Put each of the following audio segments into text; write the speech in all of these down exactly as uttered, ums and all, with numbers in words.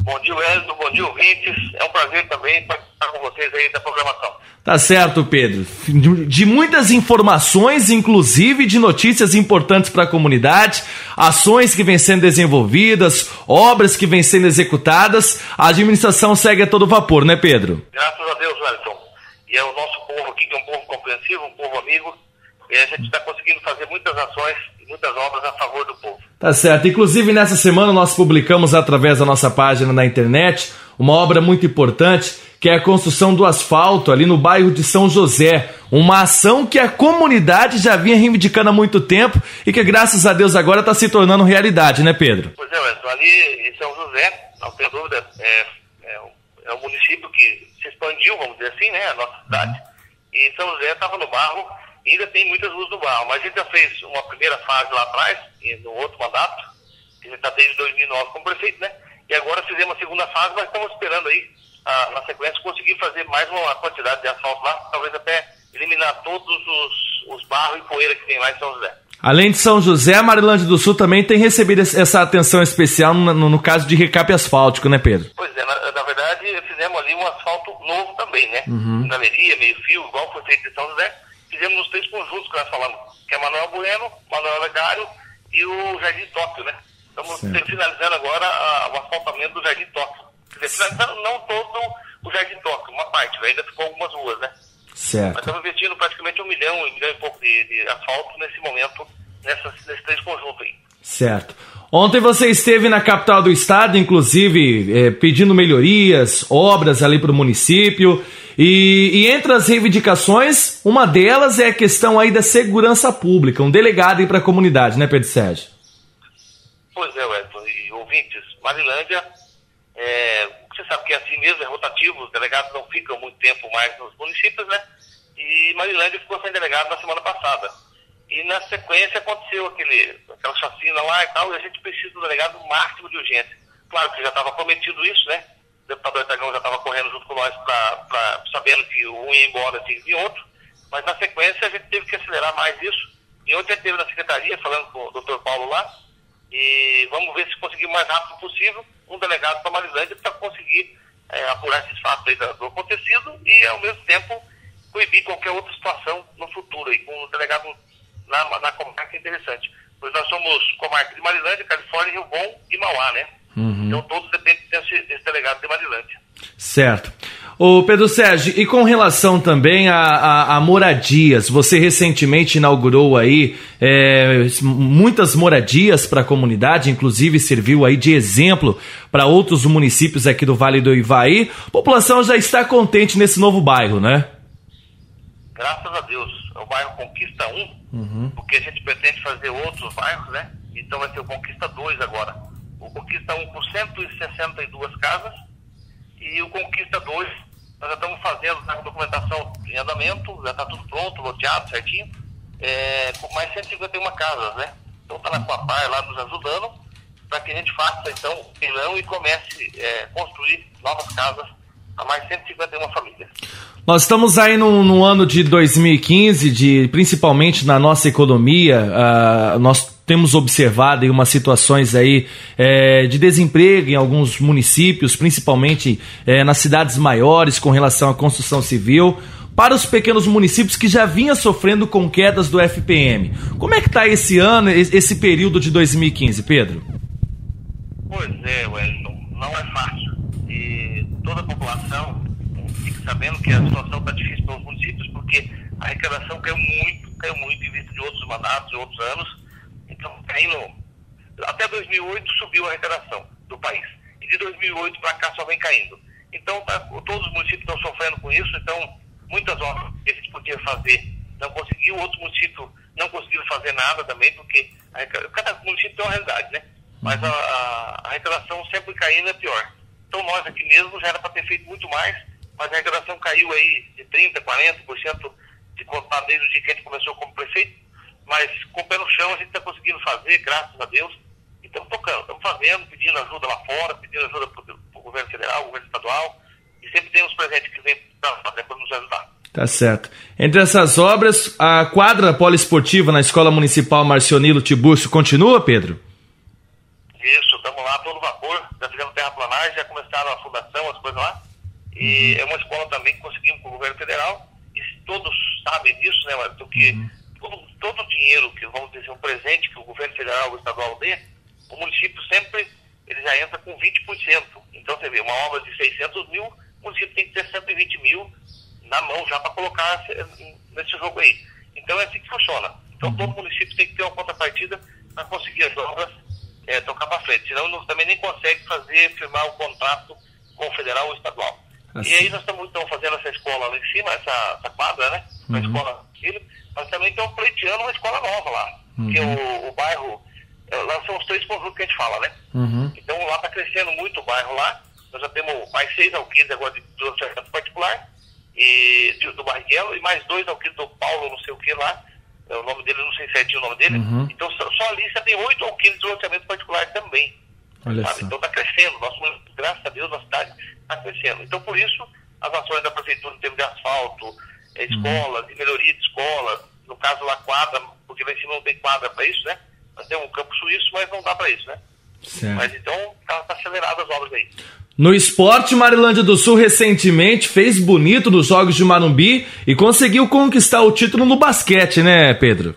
Bom dia, Wellington. Bom dia, ouvintes. É um prazer também participar com vocês aí da programação. Tá certo, Pedro. De muitas informações, inclusive de notícias importantes para a comunidade, ações que vêm sendo desenvolvidas, obras que vêm sendo executadas, a administração segue a todo vapor, né, Pedro? Graças a Deus, Wellington. E é o nosso povo aqui, que é um povo compreensivo, um povo amigo, e a gente está conseguindo fazer muitas ações e muitas obras a favor do povo. Tá certo. Inclusive, nessa semana nós publicamos através da nossa página na internet uma obra muito importante, que é a construção do asfalto ali no bairro de São José. Uma ação que a comunidade já vinha reivindicando há muito tempo e que, graças a Deus, agora está se tornando realidade, né, Pedro? Pois é, Wellington. Ali em São José, não tem dúvida, é, é, um, é um município que se expandiu, vamos dizer assim, né, a nossa cidade. E São José estava no barro, e ainda tem muitas ruas no barro. Mas a gente já fez uma primeira fase lá atrás, no outro mandato, que a gente está desde dois mil e nove como prefeito, né? E agora fizemos a segunda fase, mas estamos esperando aí, a, na sequência, conseguir fazer mais uma quantidade de asfalto lá, talvez até eliminar todos os, os barros e poeira que tem lá em São José. Além de São José, a Marilândia do Sul também tem recebido essa atenção especial no, no, no caso de recape asfáltico, né, Pedro? Pois é, na, na verdade fizemos ali um asfalto novo também, né? Uhum. Galeria, meio fio, igual foi feito em São José. Fizemos nos três conjuntos que nós falamos, que é Manuel Bueno, Manuel Legário e o Jardim Tóquio, né? Estamos certo. finalizando agora a, o asfaltamento do Jardim Tóquio. Quer dizer, finalizando não todo o Jardim Tóquio, uma parte, ainda ficou algumas ruas, né? Certo. Mas estamos investindo praticamente um milhão, um milhão e pouco de, de asfalto nesse momento, nessas, nesses três conjuntos aí. Certo. Ontem você esteve na capital do estado, inclusive, eh, pedindo melhorias, obras ali para o município. E, e entre as reivindicações, uma delas é a questão aí da segurança pública, um delegado aí para a comunidade, né, Pedro Sérgio? Pois é, Wellington, e ouvintes, Marilândia, é, você sabe que é assim mesmo, é rotativo, os delegados não ficam muito tempo mais nos municípios, né? E Marilândia ficou sem delegado na semana passada. E na sequência aconteceu aquele, aquela chacina lá e tal, e a gente precisa do delegado no máximo de urgência. Claro que já estava prometido isso, né? O deputado Itagão já estava correndo junto com nós, pra, pra, sabendo que um ia embora, tinha que vir outro, mas na sequência a gente teve que acelerar mais isso. E ontem a gente esteve na secretaria falando com o doutor Paulo lá, e vamos ver se conseguimos o mais rápido possível um delegado para Marilândia para conseguir é, apurar esses fatos aí do, do acontecido e, ao mesmo tempo, coibir qualquer outra situação no futuro aí, com o delegado na, na comarca interessante. Pois nós somos comarca de Marilândia, Califórnia, Rio Bom e Mauá, né? Uhum. Então todos dependem desse, desse delegado de Marilândia. Certo. Ô Pedro Sérgio, e com relação também a, a, a moradias, você recentemente inaugurou aí é, muitas moradias para a comunidade, inclusive serviu aí de exemplo para outros municípios aqui do Vale do Ivaí. A população já está contente nesse novo bairro, né? Graças a Deus. É o bairro Conquista um, uhum. porque a gente pretende fazer outros bairros, né? Então vai ser o Conquista dois agora. O Conquista um com cento e sessenta e duas casas e o Conquista dois nós já estamos fazendo a documentação em andamento, já está tudo pronto, loteado certinho, é, com mais cento e cinquenta e uma casas, né? Então está na Coapar lá nos ajudando para que a gente faça então o pilão e comece a é, construir novas casas a mais cento e cinquenta e uma famílias. Nós estamos aí no, no ano de dois mil e quinze, de, principalmente na nossa economia, uh, nós temos observado aí umas situações aí, é, de desemprego em alguns municípios, principalmente é, nas cidades maiores com relação à construção civil, para os pequenos municípios que já vinham sofrendo com quedas do F P M. Como é que está esse ano, esse período de dois mil e quinze, Pedro? Pois é, Wellington, não é fácil. E toda a população fica sabendo que a situação está difícil para os municípios, porque a arrecadação caiu muito, caiu muito em vista de outros mandatos, de outros anos. Então, caindo, até dois mil e oito subiu a arrecadação do país. E de dois mil e oito para cá só vem caindo. Então, tá, todos os municípios estão sofrendo com isso. Então, muitas obras que eles podiam fazer não conseguiu, outros municípios não conseguiram fazer nada também, porque a, cada município tem uma realidade, né? Mas a, a, a arrecadação sempre caindo é pior. Então, nós aqui mesmo já era para ter feito muito mais, mas a arrecadação caiu aí de trinta por cento, quarenta por cento de contar desde o dia que a gente começou como prefeito. Mas com o pé no chão a gente está conseguindo fazer, graças a Deus, e estamos tocando, estamos fazendo, pedindo ajuda lá fora, pedindo ajuda para o governo federal, governo estadual, e sempre tem uns presentes que vêm para nos ajudar. Tá certo. Entre essas obras, a quadra poliesportiva na Escola Municipal Marcionilo Tiburcio continua, Pedro? Isso, estamos lá a todo vapor, já fizemos terraplanagem, já começaram a fundação, as coisas lá, e uhum. é uma escola também que conseguimos com o governo federal, e todos sabem disso, né, Wellington, que uhum. todo, todo o dinheiro, que vamos dizer, um presente que o governo federal ou estadual dê, o município sempre, ele já entra com vinte por cento. Então, você vê, uma obra de seiscentos mil, o município tem que ter cento e vinte mil na mão já para colocar nesse jogo aí. Então, é assim que funciona. Então, uhum. todo município tem que ter uma contrapartida para conseguir as obras é, tocar para frente. Senão, não, também nem consegue fazer, firmar o contrato com o federal ou estadual. Assim. E aí, nós estamos então fazendo essa escola lá em cima, essa, essa quadra, né? Uhum. A escola filho. Nós também estamos pleiteando uma escola nova lá. Uhum. Porque o, o bairro, lá são os três conjuntos que a gente fala, né? Uhum. Então, lá está crescendo muito o bairro lá. Nós já temos mais seis alqueires agora de loteamento particular, e, de, do Barriguelo, e mais dois alquires do Paulo, não sei o que lá. O nome dele, não sei certinho o nome dele. Uhum. Então, só, só ali você tem oito alquires de loteamento particular também. Olha só. Então, está crescendo. Nosso, graças a Deus, a cidade está crescendo. Então, por isso, as ações da prefeitura em termos de asfalto, é, escolas, uhum. e melhoria de escolas, no caso lá, quadra, porque lá em cima não tem quadra para isso, né? Nós temos um campo suíço, mas não dá para isso, né? Certo. Mas então, está tá acelerado as obras aí. No esporte, Marilândia do Sul recentemente fez bonito nos Jogos de Morumbi e conseguiu conquistar o título no basquete, né, Pedro?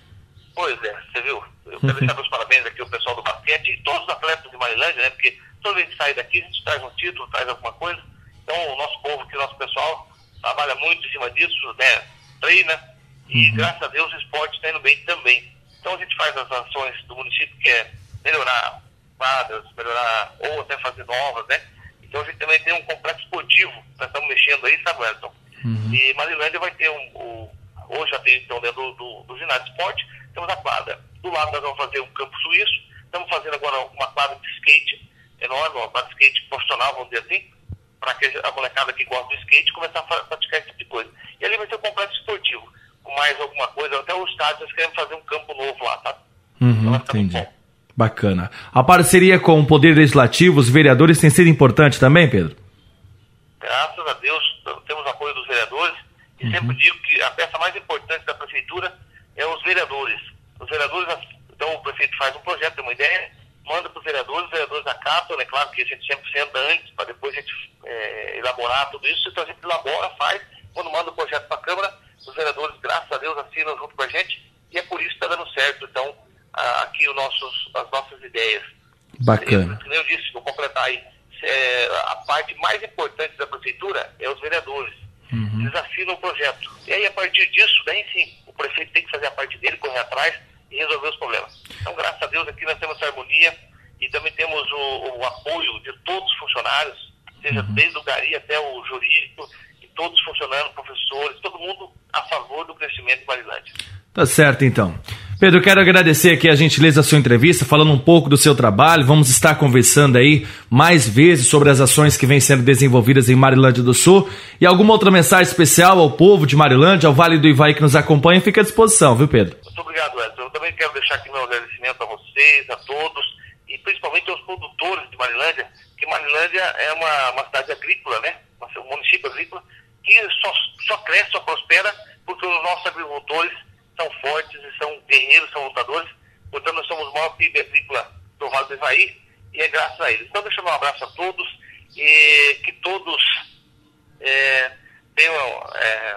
Pois é, você viu? Eu quero deixar meus parabéns aqui ao pessoal do basquete e todos os atletas de Marilândia, né? Porque toda vez que sai daqui, a gente traz um título, traz alguma coisa. Então, o nosso povo aqui, o nosso pessoal, trabalha muito em cima disso, né? Treina, e uhum. graças a Deus o esporte está indo bem também. Então, a gente faz as ações do município, que é melhorar quadras, melhorar, ou até fazer novas, né? Então, a gente também tem um complexo esportivo, nós estamos mexendo aí, sabe, Wellington? Uhum. E Marilândia vai ter um, um hoje já tem, então, dentro do, do, do ginásio de esporte, temos a quadra. Do lado nós vamos fazer um campo suíço, estamos fazendo agora uma quadra de skate enorme, uma quadra de skate profissional, vamos dizer assim, para que a molecada que gosta do skate começar a praticar esse tipo de coisa. E ali vai ter um complexo esportivo, com mais alguma coisa, até o estádio, nós queremos fazer um campo novo lá, tá? Uhum, então entendi. Bacana. A parceria com o Poder Legislativo, os vereadores, tem sido importante também, Pedro? Graças a Deus, temos apoio dos vereadores, e uhum. sempre digo que a peça mais importante da prefeitura é os vereadores. Os vereadores, então o prefeito faz um projeto, tem uma ideia, manda para os vereadores, os vereadores acatam, é claro que a gente sempre senta antes, para depois a gente é, elaborar tudo isso, então a gente elabora, faz, quando manda o projeto para a Câmara, os vereadores, graças a Deus, assinam junto com a gente, e é por isso que está dando certo, então, aqui os nossos, as nossas ideias. Bacana. Como eu disse, vou completar aí, é, a parte mais importante da prefeitura é os vereadores. Uhum. Eles assinam o projeto. E aí, a partir disso, daí sim, o prefeito tem que fazer a parte dele, correr atrás e resolver os problemas. Então, graças a Deus, aqui nós temos essa harmonia e também temos o, o apoio de todos os funcionários, seja uhum. desde o Gari até o jurídico, e todos funcionando, professores, todo mundo a favor do crescimento de Marilândia. Tá certo, então. Pedro, quero agradecer aqui a gentileza da sua entrevista, falando um pouco do seu trabalho. Vamos estar conversando aí mais vezes sobre as ações que vêm sendo desenvolvidas em Marilândia do Sul. E alguma outra mensagem especial ao povo de Marilândia, ao Vale do Ivaí que nos acompanha, fica à disposição, viu, Pedro? Muito obrigado, Edson. Eu também quero deixar aqui meu agradecimento a vocês, a todos, e principalmente aos produtores de Marilândia, que Marilândia é uma, uma cidade agrícola, né? Um município agrícola, que só, só cresce, só prospera, porque os nossos agricultores são fortes e são guerreiros, são lutadores. Portanto, nós somos o maior P I B agrícola do Vale do Ivaí e é graças a eles. Então, deixando um abraço a todos e que todos é, tenham é,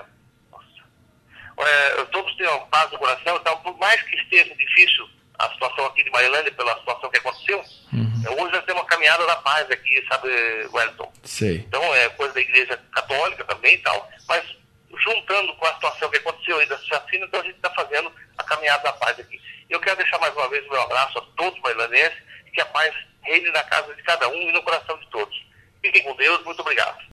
é, todos tenham paz no coração. Então, por mais que esteja difícil a situação aqui de Marilândia, pela situação que aconteceu, uhum. hoje nós temos uma caminhada da paz aqui, sabe, Wellington? Sei. Então, é coisa da Igreja Católica também e tal, mas juntando com a situação que aconteceu aí da chacina, então a gente está fazendo a caminhada da paz aqui. Eu quero deixar mais uma vez o meu abraço a todos os marilanenses, que a paz reine na casa de cada um e no coração de todos. Fiquem com Deus, muito obrigado.